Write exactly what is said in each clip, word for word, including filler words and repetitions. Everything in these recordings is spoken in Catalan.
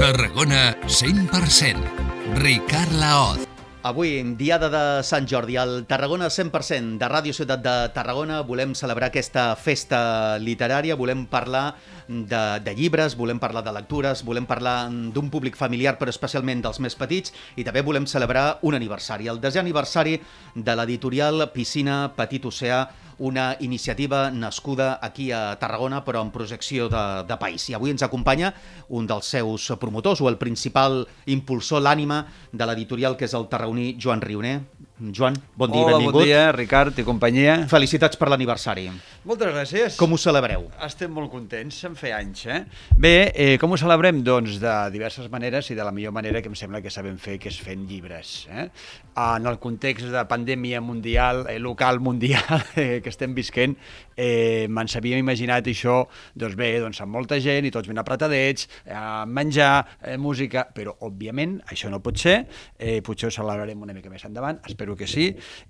Tarragona cent per cent. Ricard Laoz. Avui, diada de Sant Jordi, al Tarragona cent per cent de Ràdio Ciutat de Tarragona, volem celebrar aquesta festa literària, volem parlar de, de llibres, volem parlar de lectures, volem parlar d'un públic familiar, però especialment dels més petits, i també volem celebrar un aniversari, el desè aniversari de l'editorial Piscina Petit Oceà, una iniciativa nascuda aquí a Tarragona, però en projecció de, de país. I avui ens acompanya un dels seus promotors, o el principal impulsor, l'ànima de l'editorial, que és el tarragoní Joan Rioner. Joan, bon dia, Hola, benvingut. bon dia, Ricard i companyia. Felicitats per l'aniversari. Moltes gràcies. Com ho celebreu? Estem molt contents, en fer anys, eh? Bé, eh, com ho celebrem? Doncs de diverses maneres i de la millor manera que em sembla que sabem fer, que és fent llibres. Eh? En el context de pandèmia mundial, eh, local mundial eh, que estem visquent, eh, me'n s'havíem imaginat això, doncs bé, doncs amb molta gent i tots ben apretadets, eh, menjar, eh, música, però òbviament això no pot ser, eh, potser ho celebrarem una mica més endavant, espero que sí,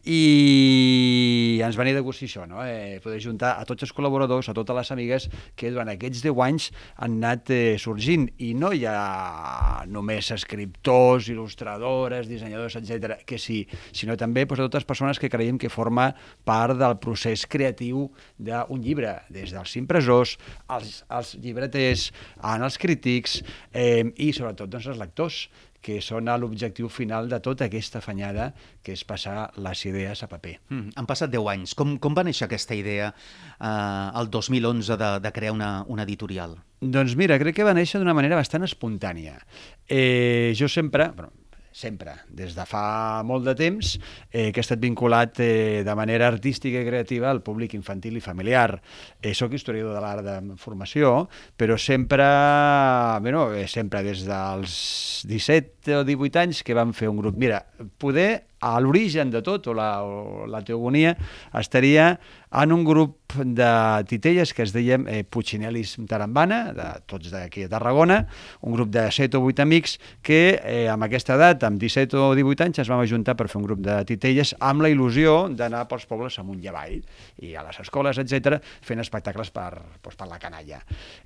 i ens venia de gust això, no? eh, poder juntar a tots els col·laboradors, a totes les amigues que durant aquests deu anys han anat eh, sorgint, i no hi ha només escriptors, il·lustradores, dissenyadors, etcètera, que sí, sinó també pues, a totes les persones que creiem que forma part del procés creatiu d'un llibre, des dels impressors, els, els llibreters, els crítics eh, i sobretot doncs, els lectors, que són l'objectiu final de tota aquesta fanyada, que és passar les idees a paper. Mm, han passat deu anys. Com, com va néixer aquesta idea eh, el dos mil onze de, de crear una, una editorial? Doncs mira, crec que va néixer d'una manera bastant espontània. Eh, jo sempre... Bueno, sempre, des de fa molt de temps, eh, que he estat vinculat eh, de manera artística i creativa al públic infantil i familiar. Eh, soc historiador de l'art de formació, però sempre, bueno, eh, sempre des dels disset o divuit anys que vam fer un grup. Mira, poder a l'origen de tot, o la, o la teogonia, estaria en un grup de titelles que es dèiem eh, Puccinellis Tarambana, de, tots d'aquí a Tarragona, un grup de set o vuit amics que eh, amb aquesta edat, amb disset o divuit anys, es vam ajuntar per fer un grup de titelles amb la il·lusió d'anar pels pobles amunt i avall, i a les escoles, etcètera, fent espectacles per, doncs, per la canalla.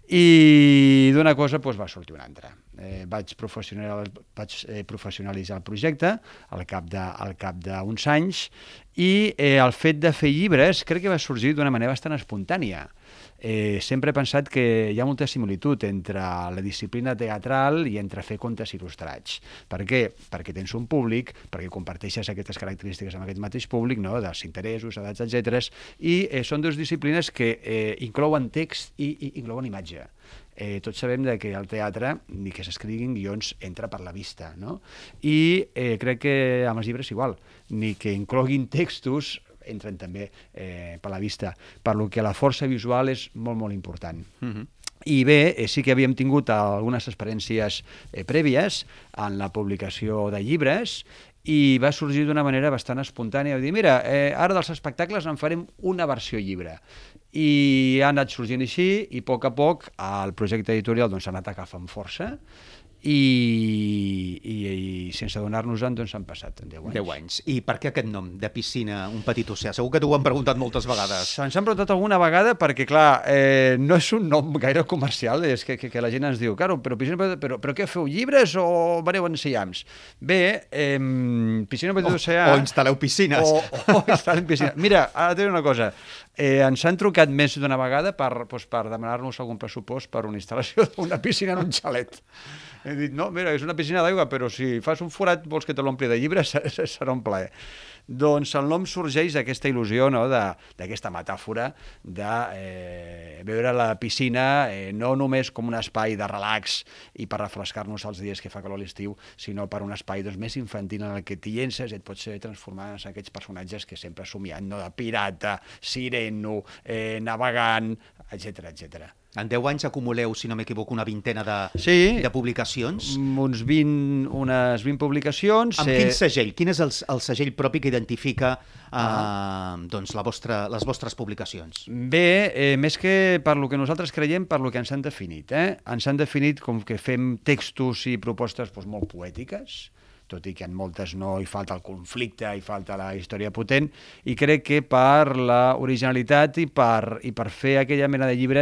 I d'una cosa doncs, va sortir una altra. Eh, vaig, professionalitzar, vaig eh, professionalitzar el projecte al cap de, al cap d'uns anys, i eh, el fet de fer llibres crec que va sorgir d'una manera bastant espontània. Eh, sempre he pensat que hi ha molta similitud entre la disciplina teatral i entre fer contes il·lustrats. Per què? Perquè tens un públic, perquè comparteixes aquestes característiques amb aquest mateix públic, no? Dels interessos, edats, etcètera. I eh, són dues disciplines que eh, inclouen text i, i inclouen imatge. Eh, tots sabem de que al teatre, ni que s'escriguin guions, entra per la vista, no? I eh, crec que amb els llibres igual, ni que incloguin textos, entren també eh, per la vista, per lo que la força visual és molt, molt important. Uh-huh. I bé, eh, sí que havíem tingut algunes experiències eh, prèvies en la publicació de llibres, i va sorgir d'una manera bastant espontània, de dir, mira, eh, ara dels espectacles en farem una versió llibre. I ha anat sorgint així, i a poc a poc el projecte editorial doncs, s'ha anat agafant força, i, i, i sense donar-nos-en doncs, han passat deu anys. deu anys. I per què aquest nom, de Piscina, un petit oceà? Segur que t'ho han preguntat moltes vegades. Ens han preguntat alguna vegada perquè, clar, eh, no és un nom gaire comercial, és que, que, que la gent ens diu, claro, però, Piscina, però, però què feu, llibres o veneu ensenyams? Bé, eh, Piscina Petit Oceà... O, o instal·leu piscines. O, o instal·lem piscines. Mira, ara t'he dit una cosa, eh, ens han trucat més d'una vegada per, doncs, per demanar-nos algun pressupost per una instal·lació d'una piscina en un xalet. He dit, no, mira, és una piscina d'aigua, però si fas un forat vols que te l'ompli de llibres, serà un plaer. Doncs el nom sorgeix d'aquesta il·lusió, no?, d'aquesta metàfora de eh, veure la piscina eh, no només com un espai de relax i per refrescar-nos els dies que fa calor a l'estiu, sinó per un espai doncs, més infantil en el que t'hi llences i et pots transformar en aquests personatges que sempre somiant, no?, de pirata, sireno, eh, navegant, etcètera, etcètera. En deu anys acumuleu, si no m'equivoco, una vintena de, sí, de publicacions. Uns vint, unes vint publicacions. Amb eh... quin segell? Quin és el, el segell propi que identifica eh, ah. doncs, la vostra, les vostres publicacions? Bé, eh, més que per lo que nosaltres creiem, per lo que ens han definit. Eh? Ens han definit com que fem textos i propostes doncs, molt poètiques, tot i que en moltes no hi falta el conflicte, hi falta la història potent, i crec que per la originalitat i per, i per fer aquella mena de llibres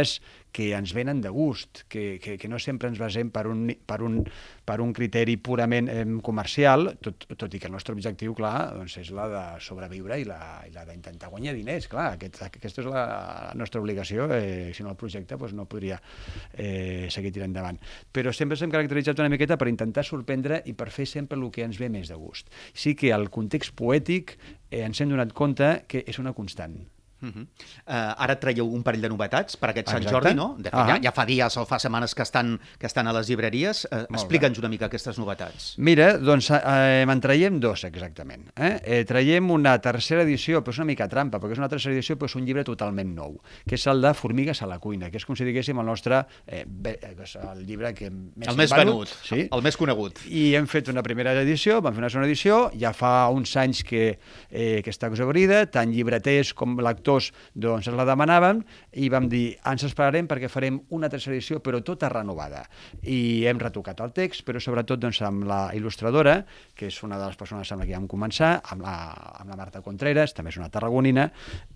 que ens venen de gust, que, que, que no sempre ens basem per un, per un, per un criteri purament eh, comercial, tot, tot i que el nostre objectiu, clar, doncs és la de sobreviure i la, i la d'intentar guanyar diners, clar, aquest, aquesta és la, la nostra obligació, eh, si no el projecte doncs no podria eh, seguir tirant endavant. Però sempre s'hem caracteritzat una miqueta per intentar sorprendre i per fer sempre el que ens ve més de gust. Sí que el context poètic eh, ens hem donat compte que és una constant. Uh -huh. uh, ara traieu un parell de novetats per aquest Sant Exacte. Jordi, no? De fet, Uh -huh. ja, ja fa dies o fa setmanes que estan, que estan a les llibreries. Uh, Explica'ns una mica aquestes novetats. Mira, doncs eh, me'n traiem dos, exactament. Eh? Eh, traiem una tercera edició, però és una mica trampa, perquè és una tercera edició, però és un llibre totalment nou, que és el de Formigues a la cuina, que és com si diguéssim el nostre, eh, bé, el llibre que més El més venut, sí? el més conegut. I hem fet una primera edició, vam fer una segona edició, ja fa uns anys que, eh, que està exhaurida, tant llibreters com lectors doncs ens la demanàvem i vam dir, ens esperarem perquè farem una tercera edició, però tota renovada. I hem retocat el text, però sobretot doncs, amb la il·lustradora, que és una de les persones amb la que vam començar, amb la, amb la Marta Contreras, també és una tarragonina,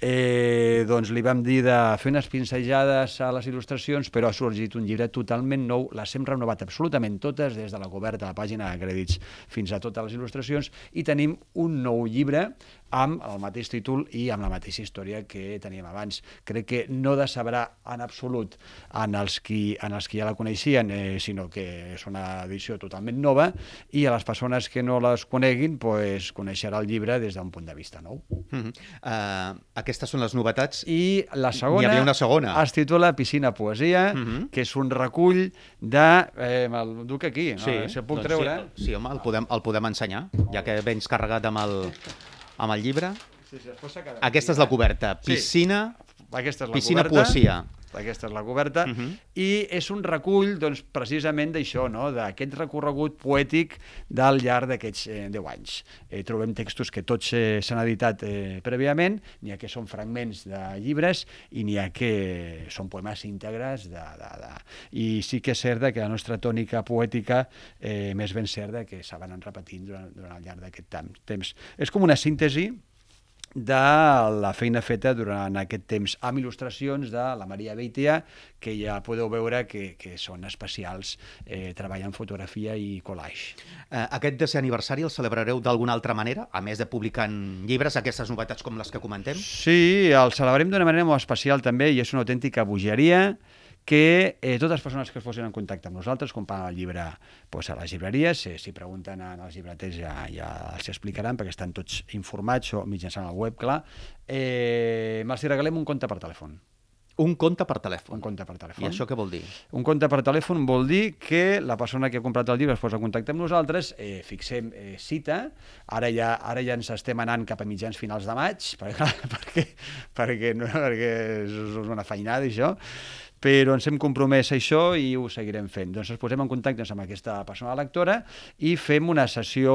eh, doncs li vam dir de fer unes pincejades a les il·lustracions, però ha sorgit un llibre totalment nou, les hem renovat absolutament totes, des de la coberta, la pàgina de crèdits, fins a totes les il·lustracions, i tenim un nou llibre amb el mateix títol i amb la mateixa història que teníem abans. Crec que no decebrà en absolut en els qui, en els qui ja la coneixien, eh, sinó que és una edició totalment nova, i a les persones que no les coneguin pues, coneixerà el llibre des d'un punt de vista nou. Uh -huh. uh, aquestes són les novetats. I la segona, N'hi havia una segona. Es titula Piscina Poesia, uh -huh. que és un recull de... Eh, el duc aquí, sí, no? Si el puc doncs treure. Sí, sí, home, el podem, el podem ensenyar, ja que vens carregat amb el, amb el llibre. Sí, sí, Aquesta és la coberta. Piscina, sí. Aquesta és la piscina coberta. Poesia. Aquesta és la coberta, uh -huh. i és un recull doncs, precisament d'això, no? D'aquest recorregut poètic del llarg d'aquests eh, deu anys. Eh, trobem textos que tots eh, s'han editat eh, prèviament, n'hi ha que són fragments de llibres i n'hi ha que són poemes íntegres. De, de, de... I sí que és cert que la nostra tònica poètica eh, més ben certa que s'ha anat repetint durant, durant el llarg d'aquest temps. És com una síntesi de la feina feta durant aquest temps amb il·lustracions de la Maria Beitia, que ja podeu veure que, que són especials, eh, treballant fotografia i collage. Eh, aquest desè aniversari el celebrareu d'alguna altra manera, a més de publicant llibres, aquestes novetats com les que comentem? Sí, el celebrem d'una manera molt especial també, i és una autèntica bogeria, que eh, totes les persones que es posin en contacte amb nosaltres comprant el llibre pues, a les llibreries, eh, si pregunten als llibreters ja, ja els explicaran, perquè estan tots informats o mitjançant el web, clar, eh, me'ls regalem un compte per telèfon. Un compte per telèfon. Un compte per telèfon. I això què vol dir? Un compte per telèfon vol dir que la persona que ha comprat el llibre es posa en contacte amb nosaltres, eh, fixem eh, cita, ara ja, ara ja ens estem anant cap a mitjans finals de maig, perquè, perquè, perquè, no, perquè és una feinada això, però ens hem compromès a això i ho seguirem fent. Doncs ens posem en contacte amb aquesta persona lectora i fem una sessió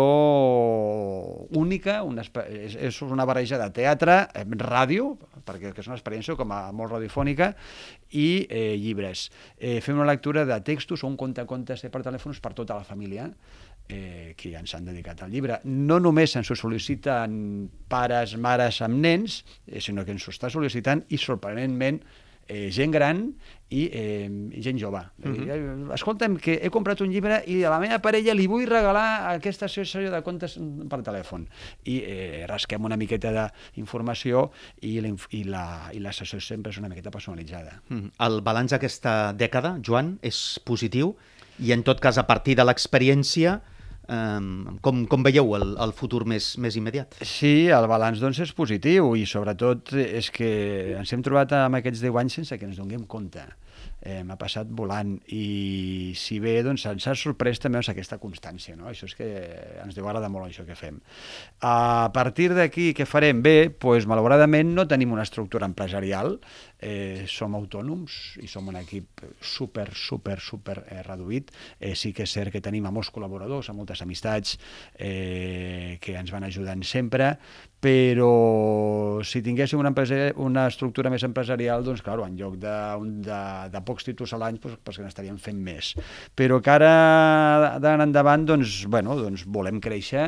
única, una, és una barreja de teatre, ràdio, perquè és una experiència com a molt radiofònica, i eh, llibres. Eh, fem una lectura de textos o un conte-contes per telèfons per tota la família, eh, que ja ens han dedicat al llibre. No només ens ho sol·liciten pares, mares amb nens, eh, sinó que ens ho està sol·licitant i sorprenentment Eh, gent gran i eh, gent jove. Uh-huh. Escolta'm, que he comprat un llibre i a la meva parella li vull regalar aquesta sessió de contes per telèfon. I eh, rasquem una miqueta d'informació i, la, i, la, i la sessió sempre és una miqueta personalitzada. Uh-huh. El balanç d'aquesta dècada, Joan, és positiu i en tot cas a partir de l'experiència Um, com, com veieu el, el futur més, més immediat? Sí, el balanç doncs, és positiu i sobretot és que ens hem trobat amb aquests deu anys sense que ens donem compte. Eh, m'ha passat volant i si bé doncs, ens ha sorprès també doncs, aquesta constància, no? Això és que ens deu agradar molt això que fem. A partir d'aquí què farem? Bé, doncs, malauradament no tenim una estructura empresarial, eh, som autònoms i som un equip super, super, super eh, reduït. Eh, sí que és cert que tenim a molts col·laboradors, a moltes amistats eh, que ens van ajudant sempre, però si tinguéssim una, empresa, una estructura més empresarial, doncs, clar, en lloc de, de, de pocs títols a l'any, doncs, doncs n'estaríem fent més. Però que ara, d'ara endavant, doncs, bueno, doncs volem créixer,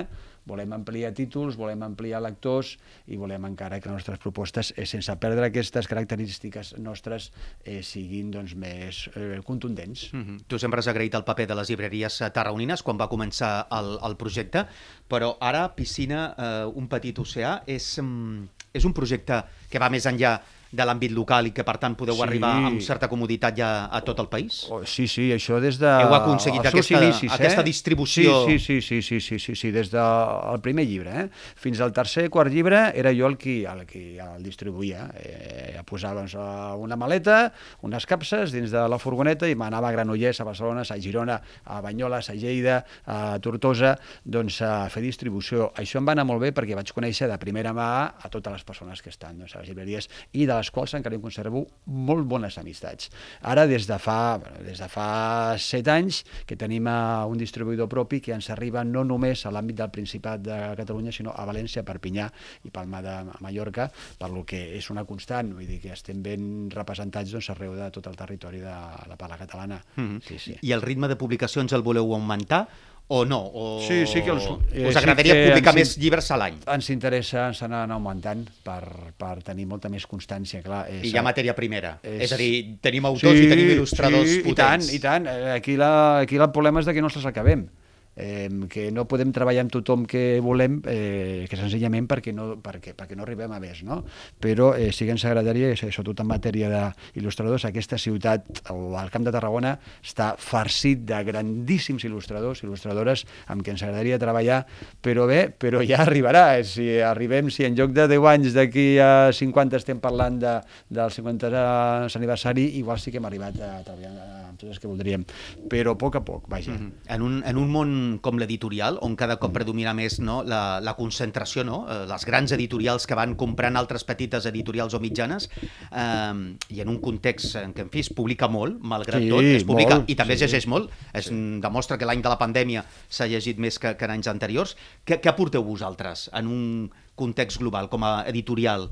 volem ampliar títols, volem ampliar lectors i volem encara que les nostres propostes, eh, sense perdre aquestes característiques nostres, eh, siguin doncs, més eh, contundents. Mm-hmm. Tu sempre has agraït el paper de les llibreries tarragonines quan va començar el, el projecte, però ara Piscina, eh, un petit oceà, és, mm, és un projecte que va més enllà de l'àmbit local i que, per tant, podeu Sí. arribar amb certa comoditat ja a tot el país? Oh, sí, sí, això des de... Heu aconseguit els seus aquesta, inicis, aquesta eh? distribució... Sí, sí, sí, sí, sí, sí, sí, des del primer llibre, eh? Fins al tercer, quart llibre, era jo el qui el, qui el distribuïa. Eh, posava doncs, una maleta, unes capses dins de la furgoneta i m'anava a Granollers, a Barcelona, a Girona, a Banyoles, a Lleida, a Tortosa, doncs a fer distribució. Això em va anar molt bé perquè vaig conèixer de primera mà a totes les persones que estan doncs, a les llibreries i de les quals encara en conservo molt bones amistats. Ara, des de fa, des de fa set anys, que tenim un distribuïdor propi que ens arriba no només a l'àmbit del Principat de Catalunya, sinó a València, Perpinyà i Palma de Mallorca, per lo que és una constant, vull dir que estem ben representats doncs, arreu de tot el territori de la parla catalana. Mm-hmm. Sí, sí. I el ritme de publicacions el voleu augmentar? O no? O... Sí, sí que els, eh, us agradaria sí que publicar ens, més llibres a l'any? Ens interessa, ens anar augmentant per, per tenir molta més constància. Clar, és, I hi ha matèria primera. És, és... és a dir, tenim autors sí, i tenim il·lustradors sí, potents. I tant, i tant. Aquí, la, aquí el problema és de que no els acabem. Eh, que no podem treballar amb tothom que volem, eh, que senzillament perquè no, perquè, perquè no arribem a més, no? Però eh, sí que ens agradaria, sobretot en matèria d'il·lustradors, aquesta ciutat, o el Camp de Tarragona, està farcit de grandíssims il·lustradors, il·lustradores amb què ens agradaria treballar, però bé, però ja arribarà. Si arribem, si en lloc de deu anys d'aquí a cinquanta estem parlant de, del cinquantè aniversari, igual sí que hem arribat a treballar amb tots els que voldríem, però a poc a poc, vaja. Mm-hmm. En un, en un món com l'editorial, on cada cop predomina més no, la, la concentració, no? Eh, les grans editorials que van comprant altres petites editorials o mitjanes, eh, i en un context en què, en fi, es publica molt, malgrat sí, tot, es publica molt, i també sí. es llegeix molt, es sí. demostra que l'any de la pandèmia s'ha llegit més que, que en anys anteriors. Què, què aporteu vosaltres en un context global com a editorial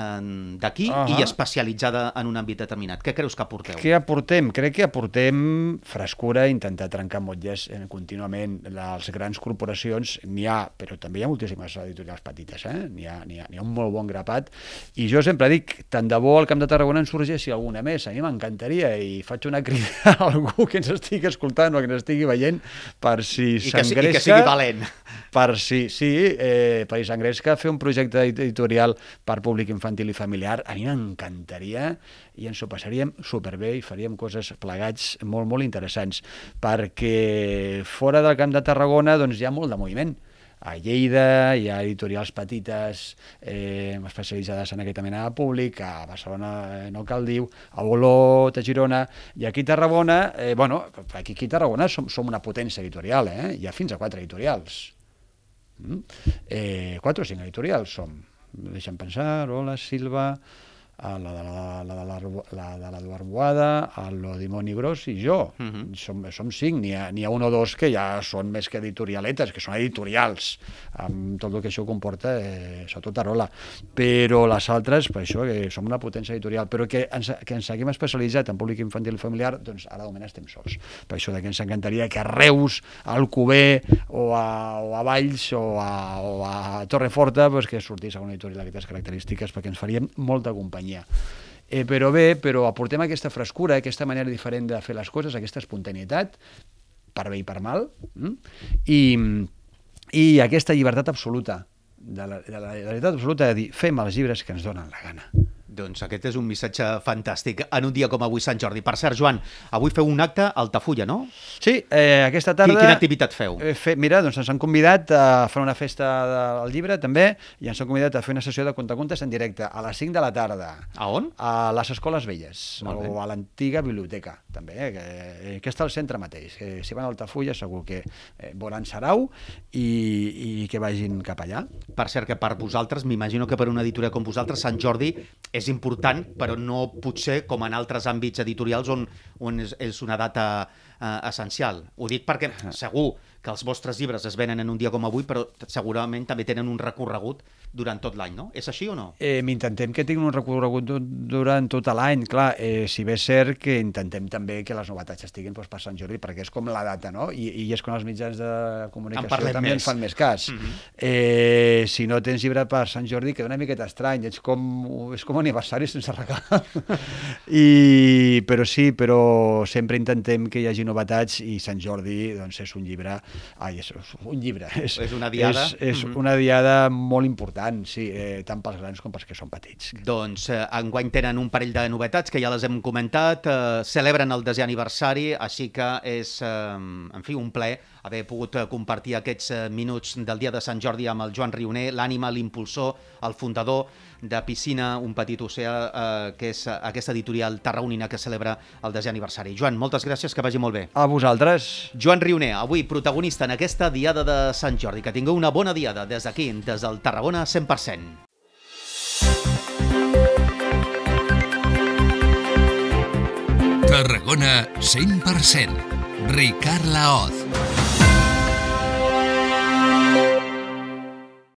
d'aquí uh -huh. i especialitzada en un àmbit determinat? Què creus que aporteu? Què aportem? Crec que aportem frescura, intentar trencar motlles eh, contínuament. Les grans corporacions n'hi ha, però també hi ha moltíssimes editorials petites, eh? N'hi ha, n'hi ha, n'hi ha un molt bon grapat, i jo sempre dic, tant de bo al Camp de Tarragona en sorgeixi alguna més, a mi m'encantaria, i faig una crida a algú que ens estigui escoltant o que ens estigui veient, per si s'engresca... I que sigui valent. Per si, sí, eh, per si s'engresca fer un projecte editorial per públic infantil i familiar, a mi m'encantaria i ens ho passaríem superbé i faríem coses plegats molt, molt interessants, perquè fora del Camp de Tarragona doncs, hi ha molt de moviment. A Lleida hi ha editorials petites eh, especialitzades en aquesta mena de públic, a Barcelona eh, no cal dir, a Olot, a Girona, i aquí a Tarragona, eh, bueno, aquí, aquí a Tarragona som, som una potència editorial, eh? Hi ha fins a quatre editorials. Mm? Eh, quatre o cinc editorials som. Deixa'm pensar, Ola, Silva, la de la, la, la, la, la, l'Eduard Boada, l'Odimoni Gros i jo. Uh-huh. som, som cinc, n'hi ha, n'hi ha un o dos que ja són més que editorialetes, que són editorials, amb tot el que això comporta, eh, sobretot a Rola. Però les altres, per això, que som una potència editorial, però que ens, que ens haguem especialitzat en públic infantil i familiar, doncs ara de moment estem sols. Per això que ens encantaria que a Reus, a Alcover, o a, o a Valls, o a, o a Torreforta, pues, que sortís alguna editorial d'aquestes característiques, perquè ens faríem molta companyia. Eh, però bé, però aportem aquesta frescura, aquesta manera diferent de fer les coses, aquesta espontanietat, per bé i per mal, mm? I, i aquesta llibertat absoluta, de la, de la llibertat absoluta de dir, fem els llibres que ens donen la gana. Doncs aquest és un missatge fantàstic en un dia com avui, Sant Jordi. Per cert, Joan, avui feu un acte a Altafulla, no? Sí, eh, aquesta tarda... Quina activitat feu? Eh, fe, mira, doncs ens han convidat a fer una festa del llibre, també, i ens han convidat a fer una sessió de contacontes en directe a les cinc de la tarda. A on? A les Escoles Velles, o a l'antiga biblioteca, també, eh, que, que està al centre mateix. Que si van a Altafulla segur que eh, veuran sarau i, i que vagin cap allà. Per cert, que per vosaltres, m'imagino que per una editorial com vosaltres, Sant Jordi és important, però no potser com en altres àmbits editorials on, on és, és una data eh, essencial. Ho dic perquè segur que els vostres llibres es venen en un dia com avui, però segurament també tenen un recorregut durant tot l'any, no? És així o no? Eh, Intentem que tinguin un recorregut durant tot l'any, clar, eh, si bé és cert que intentem també que les novetats estiguin doncs, per Sant Jordi, perquè és com la data, no? I, i és quan els mitjans de comunicació també ens fan més cas. Mm-hmm. eh, si no tens llibre per Sant Jordi, queda una miqueta estrany, és com, és com aniversari sense regal. I, però sí, però sempre intentem que hi hagi novetats i Sant Jordi doncs, és un llibre, ai, és un llibre, és, és una diada, és, és mm-hmm. una diada molt important, sí, eh, tant pels grans com pels que són petits. Doncs eh, enguany tenen un parell de novetats que ja les hem comentat, eh, celebren el desè aniversari, així que és, eh, en fi, un plaer haver pogut compartir aquests minuts del dia de Sant Jordi amb el Joan Rioner, l'ànima, l'impulsor, el fundador de Piscina, un petit oceà, eh, que és aquesta editorial tarragonina que celebra el desè aniversari. Joan, moltes gràcies, que vagi molt bé. A vosaltres. Joan Rioner, avui protagonista en aquesta diada de Sant Jordi. Que tingueu una bona diada des d'aquí, des del Tarragona cent per cent. Tarragona cent per cent. Ricard Laoz.